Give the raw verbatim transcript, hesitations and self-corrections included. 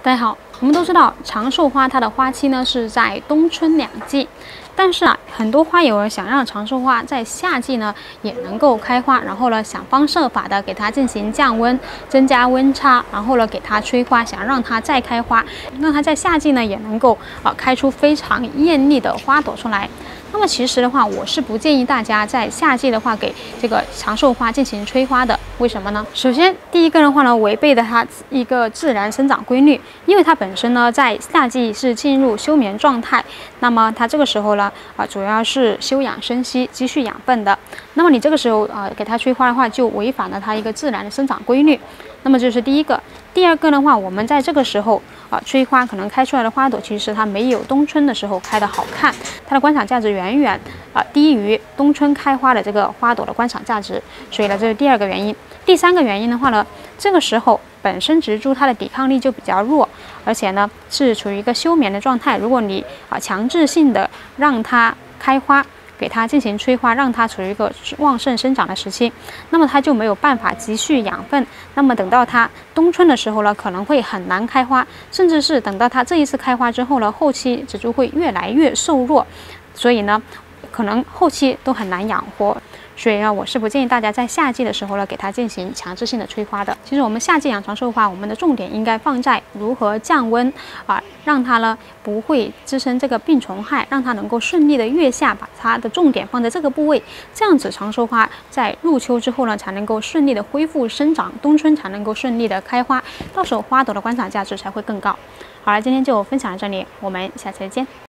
大家好，我们都知道长寿花它的花期呢是在冬春两季，但是啊，很多花友想让长寿花在夏季呢也能够开花，然后呢想方设法的给它进行降温，增加温差，然后呢给它催花，想让它再开花，让它在夏季呢也能够啊开出非常艳丽的花朵出来。那么其实的话，我是不建议大家在夏季的话给这个长寿花进行催花的。为什么呢？首先，第一个的话呢，违背了它一个自然生长规律，因为它本身呢在夏季是进入休眠状态，那么它这个时候呢啊主要是休养生息、积蓄养分的。那么你这个时候啊给它催花的话，就违反了它一个自然的生长规律。那么这是第一个。第二个的话，我们在这个时候啊催花，可能开出来的花朵其实它没有冬春的时候开的好看，它的观赏价值远远啊低于冬春开花的这个花朵的观赏价值。所以呢，这是第二个原因。第三个原因的话呢，这个时候本身植株它的抵抗力就比较弱，而且呢是处于一个休眠的状态。如果你啊强制性的让它开花，给它进行催花，让它处于一个旺盛生长的时期，那么它就没有办法积蓄养分。那么等到它冬春的时候呢，可能会很难开花，甚至是等到它这一次开花之后呢，后期植株会越来越瘦弱，所以呢，可能后期都很难养活。所以呢，我是不建议大家在夏季的时候呢，给它进行强制性的催花的。其实我们夏季养长寿花，我们的重点应该放在如何降温啊，让它呢不会滋生这个病虫害，让它能够顺利的月下，把它的重点放在这个部位，这样子长寿花在入秋之后呢，才能够顺利的恢复生长，冬春才能够顺利的开花，到时候花朵的观赏价值才会更高。好了，今天就分享到这里，我们下期再见。